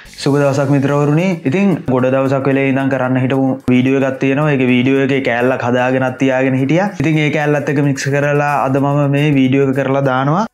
සුබ දවසක් මිත්‍රවරුනි. ඉතින් ගොඩ දවසක් වෙලේ ඉඳන් කරන්න හිටපු වීඩියෝ එකක් තියෙනවා. ඒකේ වීඩියෝ එකේ කෑල්ලක් හදාගෙනත් තියාගෙන හිටියා. ඉතින් ඒ කෑල්ලත් එක්ක මික්ස් කරලා අද මම මේ වීඩියෝ එක කරලා දානවා.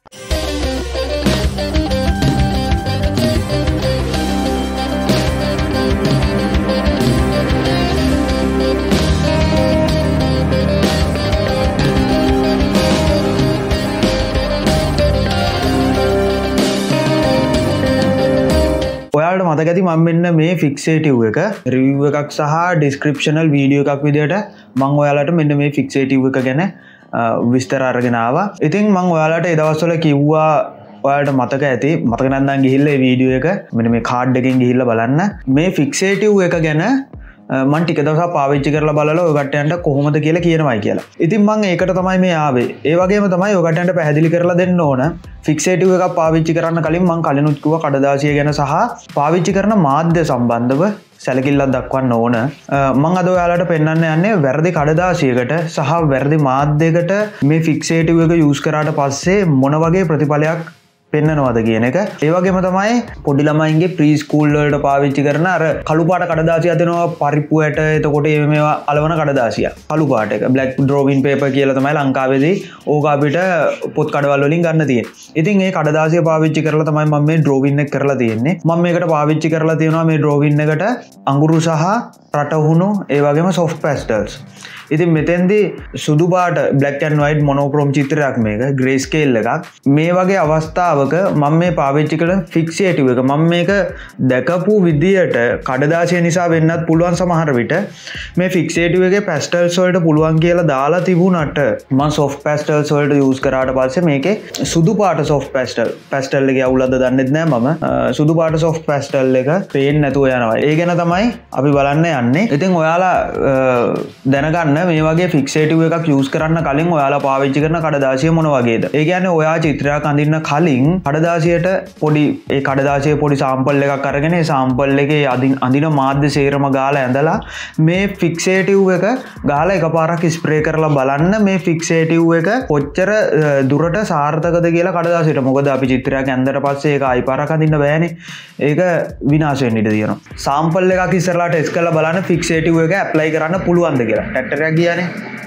ඔයාලට මතක ඇති මම මෙන්න මේ ෆික්සේටිව් එක රිවිව් එකක් සහ ඩිස්ක්‍රිප්ෂනල් වීඩියෝ එකක් විදිහට මම ඔයාලට මෙන්න මේ ෆික්සේටිව් එක ගැන විස්තර අරගෙන ආවා. ඉතින් මම ඔයාලට ඒ දවස්වල කිව්වා ඔයාලට මතක ඇති මතක නැත්නම් ගිහිල්ලා මේ වීඩියෝ එක මෙන්න මේ කාඩ් එකෙන් ගිහිල්ලා බලන්න. මේ ෆික්සේටිව් එක ගැන මම ටික දවසක් පාවිච්චි කරලා බලලා ඔය කට්ටියන්ට කොහොමද කියලා කියනවායි කියලා. ඉතින් මම ඒකට තමයි මේ ආවේ. ඒ වගේම තමයි ඔය කට්ටියන්ට පැහැදිලි කරලා දෙන්න ඕන. ෆික්සේටිව් එකක් පාවිච්චි කරන්න කලින් මම කලිනුත් කිව්වා කඩදාසිය ගැන සහ පාවිච්චි කරන මාධ්‍ය සම්බන්ධව සැලකිල්ලක් දක්වන්න ඕන. මම අද ඔයාලට පෙන්වන්න යන්නේ වැරදි කඩදාසියකට සහ වැරදි මාධ්‍යයකට මේ ෆික්සේටිව් එක යූස් කරාට පස්සේ මොන වගේ ප්‍රතිඵලයක් පෙන්නනවාද කියන එක. ඒ වගේම තමයි පොඩි ළමයින්ගේ ප්‍රී ස්කූල් වලට පාවිච්චි කරන අර කළු පාට කඩදාසියක් දෙනවා පරිප්පුවට. එතකොට මේවා අලවන කඩදාසිය කළු පාට එක බ්ලැක් ඩ්‍රෝවින් පේපර් කියලා තමයි ලංකාවේදී ඕක අපිට පොත් කඩවල වලින් ගන්න තියෙන්නේ. ඉතින් මේ කඩදාසිය පාවිච්චි කරලා තමයි මම මේ ඩ්‍රෝවින් එක කරලා තියෙන්නේ. මම මේකට පාවිච්චි කරලා තියෙනවා මේ ඩ්‍රෝවින් එකට අඟුරු සහ රටහුණු ඒ වගේම soft pastels. ඉතින් මෙතෙන්දී සුදු පාට black and white monochrome චිත්‍රයක් මේක grey scale එකක්. මේ වගේ අවස්ථාවක මම මේ පාවිච්චි කරන ෆික්සේටිව් එක මම මේක දැකපු විදියට කඩදාසිය නිසා වෙන්නත් පුළුවන් සමහර විට මේ ෆික්සේටිව් එකේ pastels වලට පුළුවන් කියලා දාලා තිබුණාට මම soft pastels වලට use කරාට පස්සේ මේකේ සුදු පාට soft pastel එකේ අවුලක්ද දන්නෙත් නෑ මම. සුදු පාට soft pastel එක පේන්නේ නැතුව යනවා. ඒ ගැන තමයි අපි බලන්න යන්නේ. ඉතින් ඔයාලා දැනගන්න මේ වගේ ෆික්සේටිව් එකක් යූස් කරන්න කලින් ඔයාලා පාවිච්චි කරන කඩදාසිය මොන වගේද? ඒ කියන්නේ ඔයා චිත්‍රයක් අඳින්න කලින් කඩදාසියට පොඩි ඒ කඩදාසියේ පොඩි සාම්පල් එකක් අරගෙන ඒ සාම්පල් එකේ අඳින මාධ්‍ය සේරම ගාලා ඇඳලා මේ ෆික්සේටිව් එක ගාලා එකපාරක් ස්ප්‍රේ කරලා බලන්න මේ ෆික්සේටිව් එක කොච්චර දුරට සාර්ථකද කියලා කඩදාසියට. මොකද අපි චිත්‍රයක් ඇඳලා පස්සේ ඒක ආයි පාරක් අඳින්න බෑනේ. ඒක විනාශ වෙන්න ඉඩ තියෙනවා. සාම්පල් එකක් ඉස්සරලා ටෙස්ට් කරලා බලන්න ෆික්සේටිව් එක ඇප්ලයි කරන්න පුළුවන්ද කියලා. ට්‍රැක්ටරයක් ගියානේ.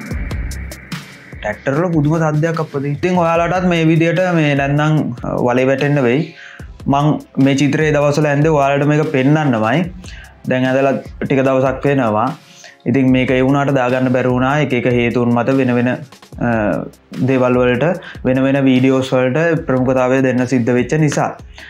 ට්‍රැක්ටර් වල පුදුම සද්දයක් අප්පදී. ඉතින් ඔයාලටත් මේ විදියට මේ නැත්නම් වලේ වැටෙන්න වෙයි. මම මේ චිත්‍රයේ දවස්වල ඇඳේ ඔයාලට මේක පෙන්වන්නමයි. දැන් ඇඳලා ටික දවසක් වෙනවා. ඉතින් මේක ඒ වුණාට දාගන්න බැරි වුණා. එක එක හේතුන් මත වෙන වෙන දේවල් වලට වෙන වෙන වීඩියෝස් වලට ප්‍රමුඛතාවය දෙන්න සිද්ධ වෙච්ච නිසා.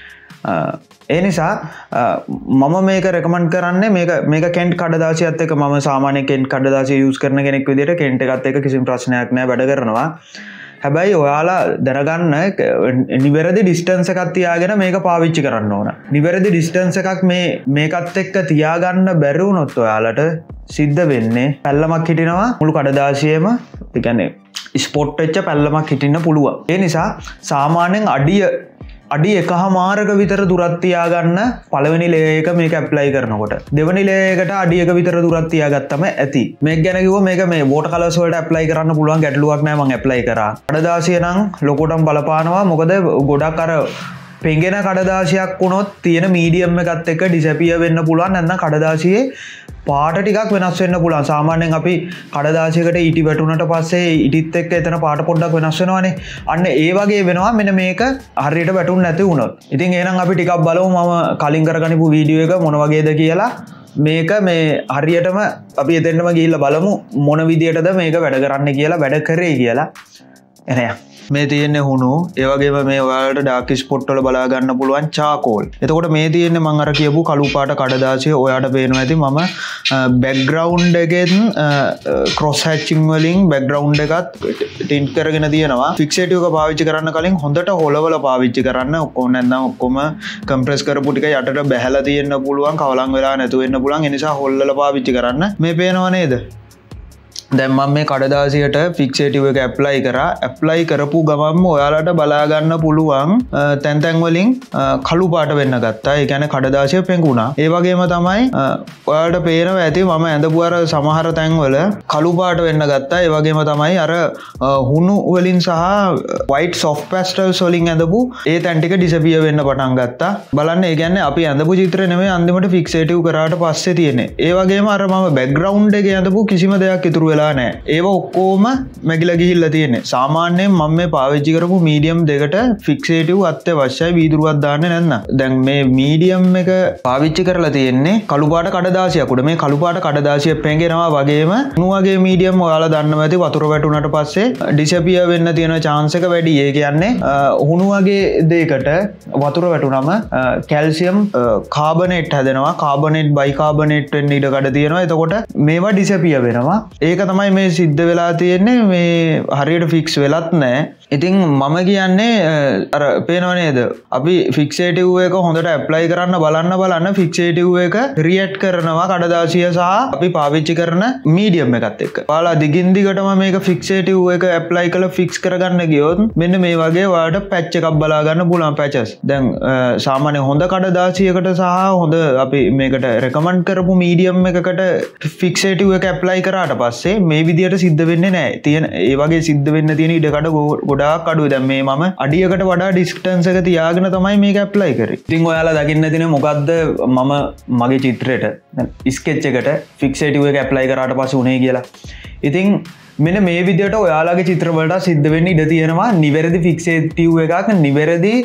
ඒ නිසා මම මේක රෙකමන්ඩ් කරන්නේ මේක කෙන්ට් කඩදාසියත් එක්ක මම සාමාන්‍ය කෙන්ට් කඩදාසිය යූස් කරන කෙනෙක් විදිහට කෙන්ට් එකත් එක්ක කිසිම ප්‍රශ්නයක් නැහැ වැඩ කරනවා. හැබැයි ඔයාලා දැනගන්න නිවැරදි ඩිස්ටන්ස් එකක් තියාගෙන මේක පාවිච්චි කරන්න ඕන. නිවැරදි ඩිස්ටන්ස් එකක් මේකත් එක්ක තියාගන්න බැරි වුණොත් ඔයාලට සිද්ධ වෙන්නේ පැල්ලමක් හිටිනවා මුළු කඩදාසියෙම. ඒ කියන්නේ ස්පොට් වෙච්ච පැල්ලමක් හිටින්න පුළුවන්. ඒ නිසා සාමාන්‍යයෙන් අඩි 1.5 විතර දුරක් තියාගන්න පළවෙනි ලේයර් එක මේක ඇප්ලයි කරනකොට. දෙවෙනි ලේයර් එකට අඩි 1 විතර දුරක් තියාගත්තම ඇති. මේක ගැන කිව්වොත් මේක මේ වෝටර් කලර්ස් වලට ඇප්ලයි කරන්න පුළුවන් ගැටලුවක් නෑ. මම ඇප්ලයි කරා. කඩදාසිය නම් ලොකටම බලපානවා. මොකද ගොඩක් අර පෙඟෙන කඩදාසියක් වුණොත් තියෙන මීඩියම් එකත් එක්ක ඩිසැපියර් වෙන්න පුළුවන්. නැත්නම් කඩදාසියේ පාට ටිකක් වෙනස් වෙන්න පුළුවන්. සාමාන්‍යයෙන් අපි කඩදාසියකට ඊටි වැටුණට පස්සේ ඊටිත් එක්ක එතන පාට පොඩ්ඩක් වෙනස් වෙනවානේ. අන්න ඒ වගේ වෙනවා මෙන්න මේක හරියට වැටුන්නේ නැති වුණොත්. ඉතින් එහෙනම් අපි ටිකක් බලමු මම කලින් කරගනිපු වීඩියෝ එක මොන වගේද කියලා. මේක මේ හරියටම අපි එතෙන්නම ගිහිල්ලා බලමු මොන විදියටද මේක වැඩ කරන්නේ කියලා වැඩ කරේ කියලා. එනයා මේ තියෙන්නේ හුණු. ඒ වගේම මේ ඔයාලට ඩාර්ක් ස්පොට් වල බලා ගන්න පුළුවන් චාකෝල්. එතකොට මේ තියෙන්නේ මම අර කියපු කළු පාට කඩදාසිය. ඔයාට පේනවා ඇති මම බෑග්ග්‍රවුන්ඩ් එකෙන් ක්‍රොස් හැචින් වලින් බෑග්ග්‍රවුන්ඩ් එකත් ටින්ට් කරගෙන තියෙනවා. ෆික්සේටිව් එක පාවිච්චි කරන්න කලින් හොඳට හොලවල පාවිච්චි කරන්න. ඔක්කොම නැත්නම් ඔක්කොම කම්ප්‍රෙස් කරපු ටික යටට බැහැලා තියෙන්න පුළුවන්. කවලම් වෙලා නැතු වෙන්න පුළුවන්. ඒ නිසා හොල්ලලා පාවිච්චි කරන්න. මේ පේනව නේද? දැන් මම මේ කඩදාසියට ෆික්සේටිව් එක ඇප්ලයි කරා. ඇප්ලයි කරපු ගමන්ම ඔයාලට බලා ගන්න පුළුවන් තැන් තැන් වලින් කළු පාට වෙන්න ගත්තා. ඒ කියන්නේ කඩදාසිය පෙඟුණා. ඒ වගේම තමයි ඔයාලට පේනවා ඇති මම ඇඳපු අර සමහර තැන් වල කළු පාට වෙන්න ගත්තා. ඒ වගේම තමයි අර හුණු වලින් සහ white soft pastels වලින් ඇඳපු ඒ තැන් ටික ඩිසපියර් වෙන්න පටන් ගත්තා. බලන්න ඒ කියන්නේ අපි ඇඳපු චිත්‍රය නෙමෙයි අන්තිමට ෆික්සේටිව් කරාට පස්සේ තියෙන්නේ. ඒ වගේම අර මම බෑග්ග්‍රවුන්ඩ් එකේ ඇඳපු කිසිම දෙයක් ඉතුරු වෙලා නැහැ. ඒව ඔක්කොම මැගිලා ගිහිල්ලා තියෙන්නේ. සාමාන්‍යයෙන් මම මේ පාවිච්චි කරපු මීඩියම් දෙකට ෆික්සේටිව් අත්‍යවශ්‍යයි වීදුරුවක් දාන්නේ නැත්නම්. දැන් මේ මීඩියම් එක පාවිච්චි කරලා තියෙන්නේ කළු පාට කඩදාසියක් උඩ. මේ කළු පාට කඩදාසිය පෙඟෙනවා වගේම උණු වගේ මීඩියම් ඔයාලා දන්නවා ඇති වතුර වැටුණාට පස්සේ ඩිසපියර් වෙන්න තියෙන chance එක වැඩි. ඒ කියන්නේ උණු වගේ දෙයකට වතුර වැටුනම කැල්සියම් කාබනේට් හැදෙනවා. කාබනේට් බයිකාබනේට් වෙන්න ඉඩ කඩ තියෙනවා. එතකොට මේවා ඩිසපියර් වෙනවා. ඒක තමයි මේ සිද්ධ වෙලා තියෙන්නේ. මේ හරියට ෆික්ස් වෙලත් නැහැ. ඉතින් මම කියන්නේ අර පේනව නේද? අපි ෆික්සේටිව් එක හොඳට ඇප්ලයි කරන්න බලන්න ෆික්සේටිව් එක රියැක්ට් කරනවා කඩදාසිය සහ අපි පාවිච්චි කරන මීඩියම් එකත් එක්ක. ඔයාලා දිගින් දිගටම මේක ෆික්සේටිව් එක ඇප්ලයි කරලා ෆික්ස් කරගන්න ගියොත් මෙන්න මේ වගේ ඔයාලට පැච් එකක් බලා ගන්න පුළුවන් පැචස්. දැන් සාමාන්‍ය හොඳ කඩදාසියකට සහ හොඳ අපි මේකට රෙකමන්ඩ් කරපු මීඩියම් එකකට ෆික්සේටිව් එක ඇප්ලයි කරාට පස්සේ මේ විදියට සිද්ධ වෙන්නේ නැහැ. තියෙන ඒ වගේ සිද්ධ වෙන්න තියෙන ඉඩකඩ ගොඩාක් අඩුයි. දැන් මේ මම අඩියකට වඩා ඩිස්ටන්ස් එක තියාගෙන තමයි මේක ඇප්ලයි කරේ. ඉතින් ඔයාලා දකින්න තියෙන මොකද්ද මම මගේ චිත්‍රයට දැන් ස්කෙච් එකට ෆික්සේටිව් එක ඇප්ලයි කරාට පස්සේ උනේ කියලා. ඉතින් මෙන්න මේ විදියට ඔයාලගේ චිත්‍රවලට සිද්ධ වෙන්න ඉඩ තියෙනවා නිවැරදි ෆික්සේටිව් එකක් නිවැරදි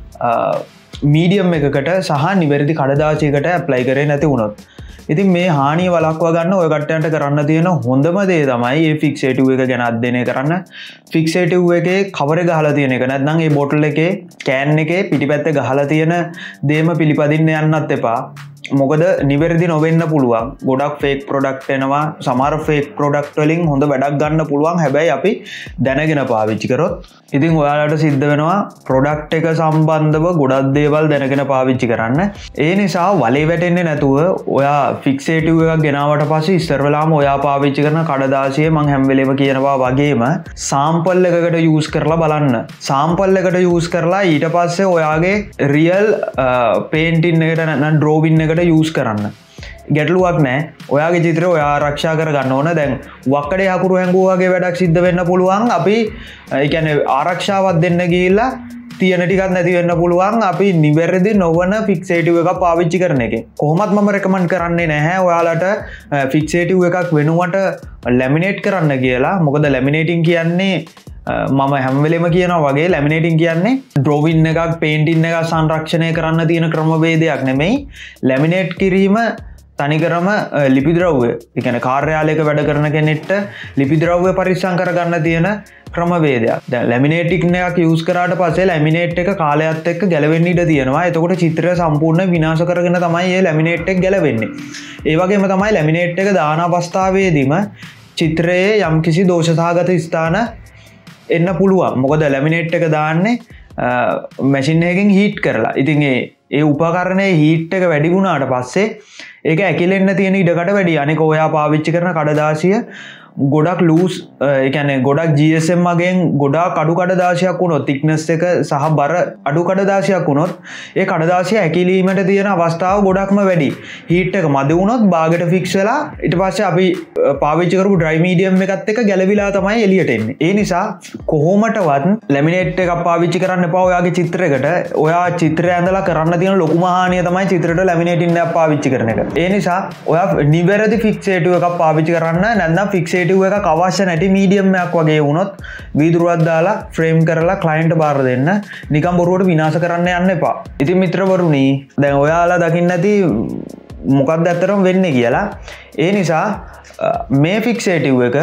මීඩියම් එකකට සහ නිවැරදි කඩදාසියකට ඇප්ලයි කරේ නැති වුණොත්. ඉතින් මේ හානිය වළක්වා ගන්න ඔය කට්ටියන්ට කරන්න තියෙන හොඳම දේ තමයි මේ ෆික්සේටිව් එක ගැන අධ්‍යයනය කරන්න. ෆික්සේටිව් එකේ කවර් එක ගහලා තියෙන එක නැත්නම් මේ බෝටල් එකේ කෑන් එකේ පිටිපැත්තේ ගහලා තියෙන දේම පිළිපදින්න යන්නත් එපා. මොකද නිවැරදි නොවෙන්න පුළුවන්. ගොඩක් ෆේක් ප්‍රොඩක්ට් එනවා. සමහර ෆේක් ප්‍රොඩක්ට් වලින් හොඳ වැඩක් ගන්න පුළුවන්. හැබැයි අපි දැනගෙන පාවිච්චි කරොත් ඉතින් ඔයාලට සිද්ධ වෙනවා ප්‍රොඩක්ට් එක සම්බන්ධව ගොඩක් දේවල් දැනගෙන පාවිච්චි කරන්න. ඒ නිසා වලේ වැටෙන්නේ නැතුව ඔයා ෆික්සේටිව් එකක් ගෙනාවට පස්සේ ඉස්සර වෙලාම ඔයා පාවිච්චි කරන කඩදාසිය මම හැම වෙලේම කියනවා වගේම සාම්පල් එකකට යූස් කරලා බලන්න. සාම්පල් එකට යූස් කරලා ඊට පස්සේ ඔයාගේ රියල් පේන්ටින් එකට නැත්නම් ඩ්‍රෝවින් එකට යූස් කරන්න. ගැටලුවක් නෑ. ඔයාගේ චිත්‍රය ඔයා ආරක්ෂා කරගන්න ඕන. දැන් වක්කඩේ අකුරු හැංගුවා වගේ වැඩක් සිද්ධ වෙන්න පුළුවන්. අපි ඒ කියන්නේ ආරක්ෂාවක් දෙන්න ගිහිල්ලා තියෙන ටිකක් නැති වෙන්න පුළුවන්. අපි නිවැරදි නොවන ෆික්සේටිව් එකක් පාවිච්චි කරන එකේ. කොහොමත් මම රෙකමන්ඩ් කරන්නේ නැහැ ඔයාලට ෆික්සේටිව් එකක් වෙනුවට ලැමිනේට් කරන්න කියලා. මොකද ලැමිනේටින් කියන්නේ මම හැම වෙලේම කියනවා වගේ ලැමිනේටින් කියන්නේ ඩ්‍රෝවින් එකක් පේන්ටින් එකක් සංරක්ෂණය කරන්න තියෙන ක්‍රමවේදයක් නෙමෙයි. ලැමිනේට් කිරීම තනිකරම ලිපි ද්‍රව්‍ය. ඒ කියන්නේ කාර්යාලයක වැඩ කරන කෙනෙක්ට ලිපි ද්‍රව්‍ය පරිස්සම් කරගන්න තියෙන ක්‍රමවේදයක්. දැන් ලැමිනේටින් එකක් යූස් කරාට පස්සේ ලැමිනේට් එක කාලයත් එක්ක ගැලවෙන්න ඉඩ තියෙනවා. එතකොට චිත්‍රය සම්පූර්ණ විනාශ කරගෙන තමයි මේ ලැමිනේට් එක ගැලවෙන්නේ. ඒ වගේම තමයි ලැමිනේට් එක දාන අවස්ථාවේදීම චිත්‍රයේ යම්කිසි දෝෂසහගත ස්ථාන එන්න පුළුවන්. මොකද ලැමිනේට් එක දාන්නේ මැෂින් එකකින් හීට් කරලා. ඉතින් ඒ උපකරණයේ හීට් එක වැඩි වුණාට පස්සේ ඒක ඇකිලෙන්න තියෙන ඉඩකට වැඩි. අනික ඔයා පාවිච්චි කරන කඩදාසිය ගොඩක් ලූස් ඒ කියන්නේ ගොඩක් GSM වගෙන් ගොඩාක් අඩු කඩදාසියක් වුණොත් thickness එක සහ බර අඩු කඩදාසියක් වුණොත් ඒ කඩදාසිය ඇකිලීමට තියෙන අවස්ථාව ගොඩක්ම වැඩි. හීට් එක මදි වුණොත් බාගෙට ෆික්ස් වෙලා ඊට පස්සේ අපි පාවිච්චි කරපු dry medium එකත් එක්ක ගැලවිලා තමයි එළියට එන්නේ. ඒ නිසා කොහොමටවත් ලැමිනේට් එකක් පාවිච්චි කරන්න එපා ඔයාගේ චිත්‍රයකට. ඔයා චිත්‍රය ඇඳලා කරන්න තියෙන ලොකුම හානිය තමයි චිත්‍රයට ලැමිනේටින් එකක් පාවිච්චි කරන එක. ඒ නිසා ඔයා නිවැරදි ෆික්සේටිව් එකක් පාවිච්චි කරන්න නැත්නම් ෆික්සේටිව් එකක් අවශ්‍ය නැති මීඩියම් එකක් වගේ වුණොත් වීදුරුවක් දාලා ෆ්‍රේම් කරලා ක්ලයන්ට් බාර දෙන්න. නිකන් බොරුවට විනාශ කරන්න යන්න එපා. ඉතින් මිත්‍රවරුනි දැන් ඔයාලා දකින්න ඇති මොකක්ද ඇත්තටම වෙන්නේ කියලා. ඒ නිසා මේ ෆික්සේටිව් එක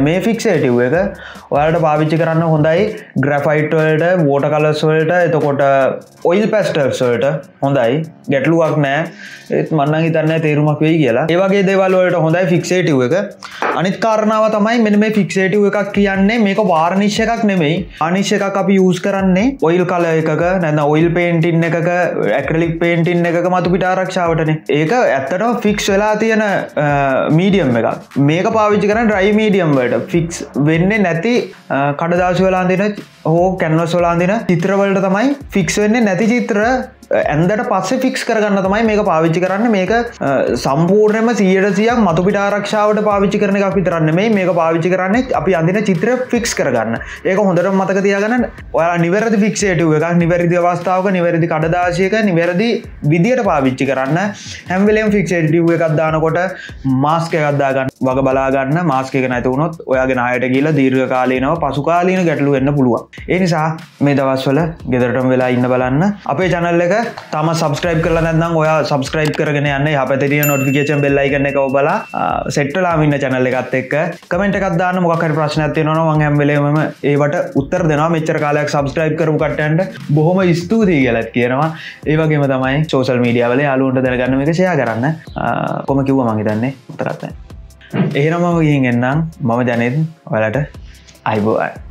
ඔයාලට පාවිච්චි කරන්න හොඳයි ග්‍රැෆයිට් වලට, වෝටර් කලර්ස් වලට, එතකොට ඔයිල් පැස්ටල්ස් වලට හොඳයි. ගැටලුවක් නැහැ. ඒත් මම නම් හිතන්නේ තේරුමක් වෙයි කියලා. ඒ වගේ දේවල් වලට හොඳයි ෆික්සේටිව් එක. අනිත් කාරණාව තමයි මෙන්න මේ ෆික්සේටිව් එකක් කියන්නේ මේක වාර්නිෂ් එකක් නෙමෙයි. වාර්නිෂ් එකක් අපි යූස් කරන්නේ ඔයිල් කලර් එකක නැත්නම් ඔයිල් පේන්ටින් එකක ඇක්‍රිලික් පේන්ටින් එකක මතු පිට ආරක්ෂාවටනේ. ඒක ඇත්තටම ෆික්ස් වෙලා තියෙන මීඩියම් එකක් මේක පාවිච්චි කරන ඩ්‍රයි මීඩියම් වලට ෆික්ස් වෙන්නේ නැති කඩදාසි වල අඳින හෝ කැන්වස් වල අඳින චිත්‍රවලට තමයි ෆික්ස් වෙන්නේ නැති චිත්‍ර ඇන්දට පස්සේ ෆික්ස් කරගන්න තමයි මේක පාවිච්චි කරන්න මේක සම්පූර්ණයම 100% මතුපිට ආරක්ෂාවට පාවිච්චි කරන එකක් විතරක් නෙමෙයි මේක පාවිච්චි කරන්නේ අපි අඳින චිත්‍ර ෆික්ස් කරගන්න. ඒක හොඳට මතක තියාගන්න. ඔයාලා නිවැරදි ෆික්සේටිව් එකක් නිවැරදි අවස්ථාවක නිවැරදි කඩදාසියක නිවැරදි විදියට පාවිච්චි කරන්න. හැම වෙලේම ෆික්සේටිව් එකක් දානකොට මාස්ක් එකක් දාගන්න. වග බලා ගන්න මාස්ක් එක නැති වුණොත් ඔයාගේ නායට ගිහලා දීර්ඝ කාලීනව පසු කාලීන ගැටලු වෙන්න පුළුවන්. ඒ නිසා මේ දවස්වල ගෙදරටම වෙලා ඉන්න බලන්න. අපේ channel එක තම සබස්ක්‍රයිබ් කරලා නැත්නම් ඔයා සබස්ක්‍රයිබ් කරගෙන යන්න යහපැත්තේ තියෙන නොටිෆිකේෂන් බෙල් අයිකන් එක ඔබලා සෙට් වෙලාම ඉන්න channel එකත් එක්ක කමෙන්ට් එකක් දාන්න මොකක් හරි ප්‍රශ්නයක් තියෙනවා නම් මම හැම වෙලේම ඒවට උත්තර දෙනවා මෙච්චර කාලයක් සබස්ක්‍රයිබ් කරපු කට්ටියන්ට බොහොම ස්තුතියි කියලා කියනවා ඒ වගේම තමයි සෝෂල් මීඩියා වල යාළුවන්ට දැනගන්න මේක ෂෙයා කරන්න කොහොම කිව්වා මම හිතන්නේ උත්තරත් නැහැ එහෙනම් මම ගිහින් එන්නම් මම ජනෙත් ඔයාලට අයබෝවන්